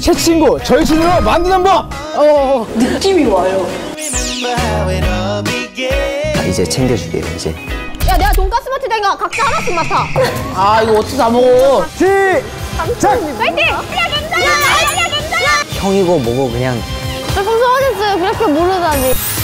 새 친구 절친으로 만드는 법. 느낌이 와요. 이제 챙겨주게요, 이제. 야, 내가 돈가스 마트 되니까 각자 하나씩 맡아. 아, 이거 어떻게 다 먹어? 시작! 파이팅! 야, 괜찮아! 야, 괜찮아! 형이고 뭐고 그냥. 저 무서워졌어요. 그렇게 모르다니.